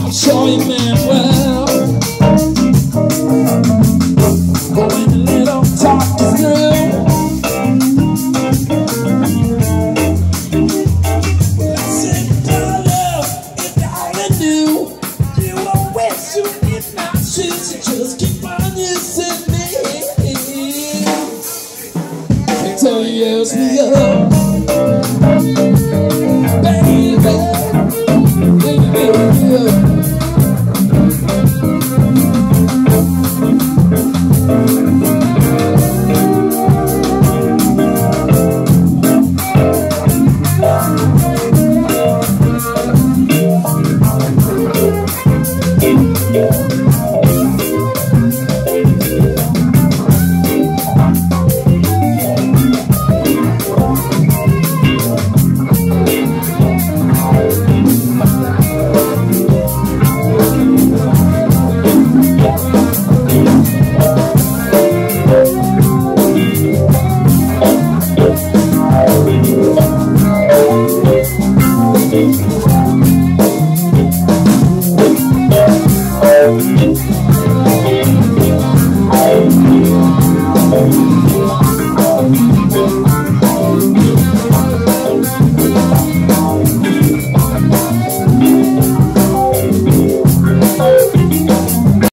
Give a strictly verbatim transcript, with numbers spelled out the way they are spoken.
I'll show you, man, well. But when the little talk is through, well, I said, darling, if I knew you were wet, you if not shoes, you just keep on using me. Can't tell you else me.